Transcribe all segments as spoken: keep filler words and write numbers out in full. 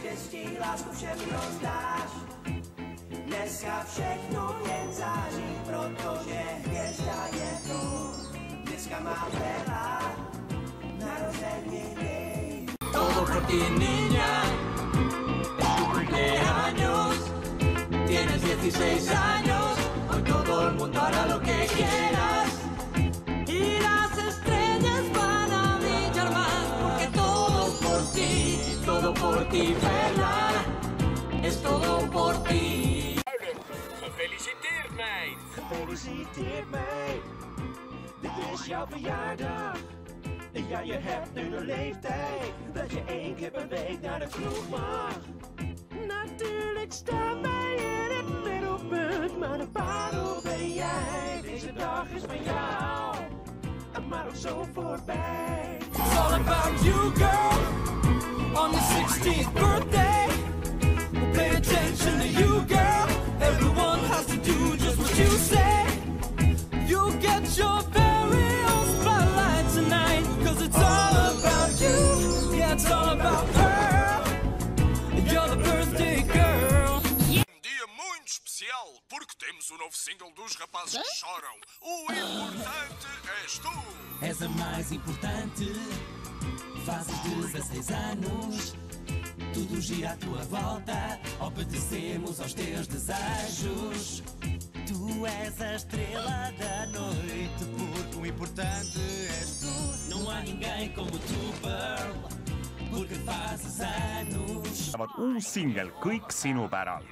štěstí, lásku všem rozdáš. Dneska všechno jen září, protože hvězda je tu. Dneska má Bella narozeniny. Todo por ti, niña, es tu cumpleaños. Tienes dieciséis años, hoy todo el mundo hará lo que quieras. Y las estrellas van a brillar más, porque todo por ti, todo por ti, Bella, es todo por ti. Gefeliciteerd, meid! Gefeliciteerd, meid. Dit is jouw verjaardag. En ja, je hebt nu de leeftijd dat je één keer per week naar de kroeg mag. Natuurlijk staan wij in het middelpunt, maar de parel ben jij. Deze dag is van jou, maar ook zo voorbij. It's all about you, girl, on your sixteenth birthday. Pay attention to you, girl. Everyone has to do just what you say. You get your very own spotlight tonight, cause it's all about you. Yeah, it's all about her. You're the birthday girl. Um dia muito especial, porque temos o novo single dos rapazes que choram. O importante és tu. És a mais importante. Fazes dezesseis anos. Tudo gira à tua volta, obedecemos aos teus desejos. Tu és a estrela da noite, porque o importante és tu. Não há ninguém como tu, Pearl, porque fazes anos. uus singel Kõik sinu päralt.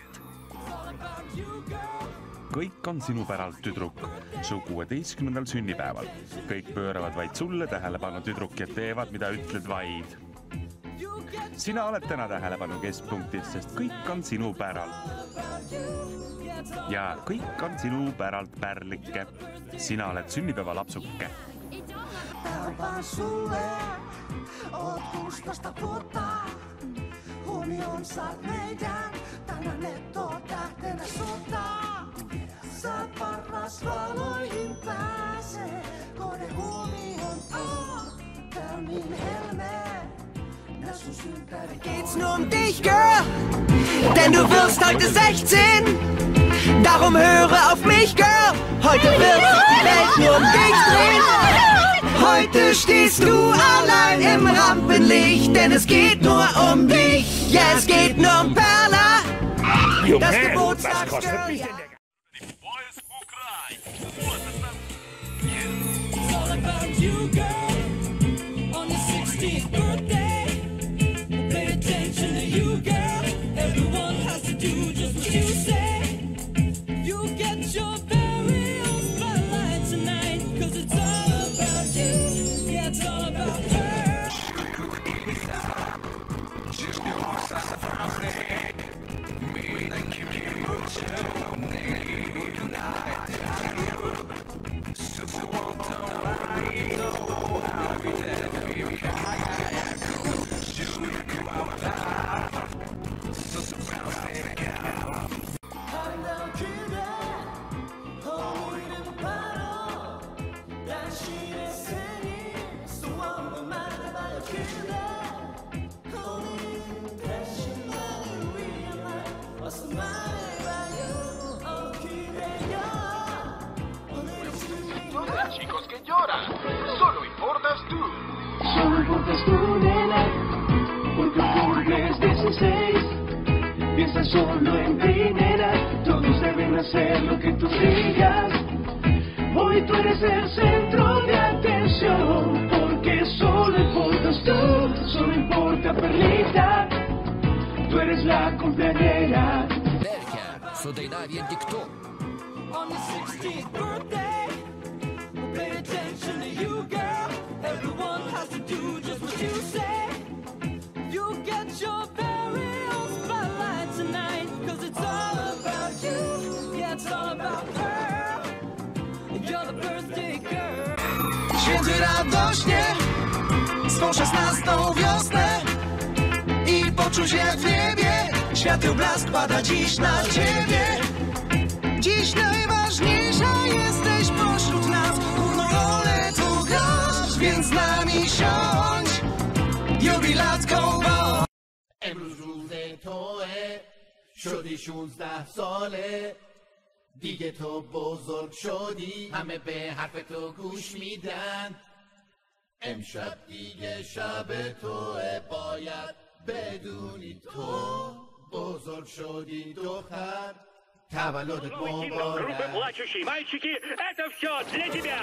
kõik on sinu päralt, tüdruk, su kuueteistkümnendal sünnipäeval. kõik pööravad vaid sulle tähelepanu, tüdruk, ja teevad, mida ütled vaid. Sina oled täna tähelepanu keskpunktis, sest kõik on sinu päralt. Ja kõik on sinu päralt, pärlike. Sina oled sünnipäeva lapsuke. Vaan sulle, oot kuusitoista vuotta. Huomioon saat meidän, tänään et oo tähtenä sota. Saat paras valoihin pääse, kone huomioon oot. Tää on niin helmeä. Geht's nur um dich, Girl, denn du wirst heute sechzehn. Darum höre auf mich, Girl, heute wird sich die Welt nur um dich drehen. Heute stehst du allein im Rampenlicht, denn es geht nur um dich. Ja, es geht nur um Perla, das Geburtstagsgirl. It's all about you, girl, on your sixteenth birthday. You girl, everyone has to do just what you say. You get your very own spotlight tonight, cause it's all about you. Yeah, it's all about her. Chicos que lloran, solo importas tú. Solo importas tú, nena, porque cumples dieciséis. Piensa solo en ti, nena, todos deben hacer lo que tú digas. Hoy tú eres el centro de atención, porque solo importas tú, solo importa Perlita. Tú eres la cumpleañera. Berka, så dig där vet diktor. On your sixteenth birthday, pay attention to you, girl. Everyone has to do just what you say. You get your very own spotlight tonight, cause it's all about you. Yeah, it's all about her. You're the birthday girl. Świętuj radośnie swą szesnastą wiosnę i poczuj się w niebie. Świateł blask pada dziś na ciebie. Dziś najważniejsza jesteś pośród nas. Główną rolę tu grasz, więc z nami siądź. Jubilacką, bo شدی شونزده ساله دیگه تو بزرگ شدی همه به حرف تو گوش میدن امشب دیگه شب توه باید بدونی تو بزرگ شدی دختر تولدت مبارک Плачущий, мальчики, это все для тебя!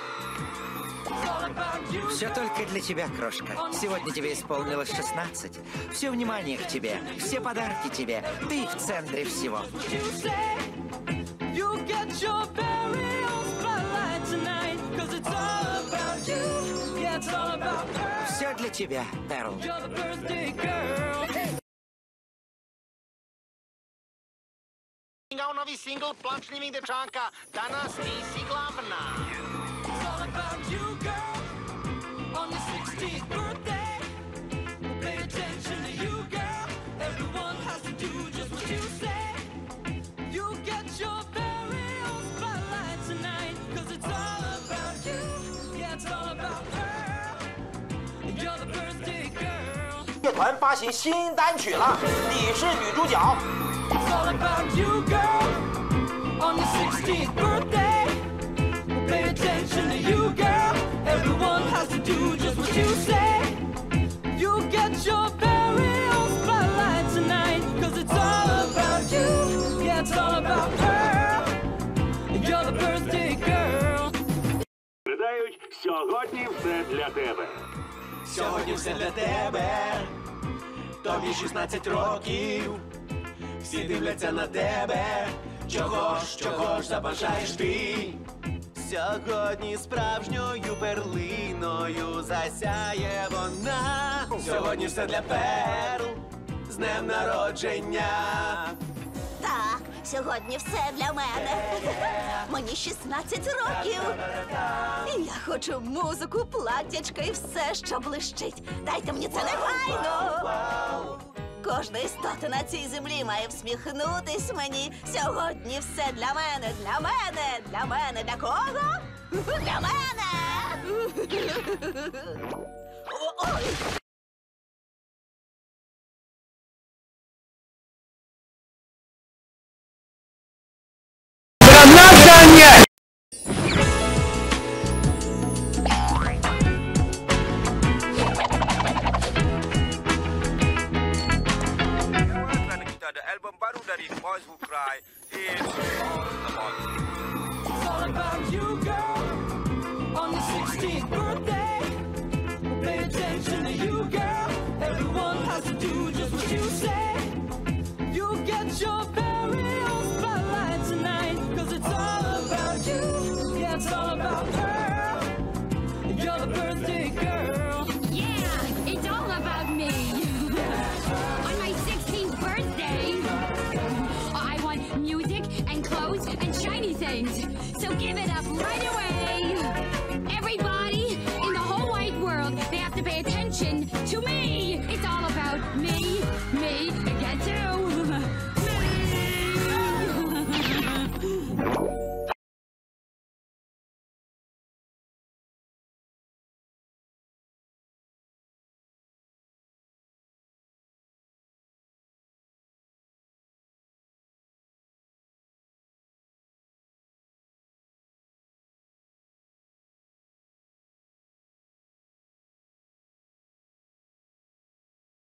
Все только для тебя, крошка. Сегодня тебе исполнилось шестнадцать. Все внимание к тебе, все подарки тебе. Ты в центре всего. Все для тебя, Перл. Singao novi singl Plačnivih dečaka, danas nisi glavna. 乐团发行新单曲了，你是女主角。 It's all about you, girl. On your sixteenth birthday, we'll pay attention to you, girl. Everyone has to do just what you say. You get your very own spotlight tonight, 'cause it's all about you. Yeah, it's all about her. You're the birthday girl. Передають, сьогодні все для тебе. Сьогодні все для тебе. Тобі шістнадцять років. Всі дивляться на тебе, чого ж, чого ж забажаєш ти? Сьогодні справжньою перлиною засяє вона. Сьогодні все для Перл, з днем народження. Так, сьогодні все для мене. Мені шістнадцять років. І я хочу музику, платтячка і все, що блищить. Дайте мені це негайно. Кожна істота на цій землі має всміхнутись мені. Сьогодні все для мене, для мене, для мене, для кого? Для мене! Ой! Album baru dari Boys Who Cry, It's All About You. It's all about you, girl. On your sixteenth birthday, we'll pay attention to you, girl. Everyone has to do just what you say. You get your very own spotlight tonight, 'cause it's all about you. Yeah, it's all about her. You're the birthday girl. Yeah, it's all about me. On my sixteenth birthday, I want music and clothes and shiny things. So give it up right away. Everybody.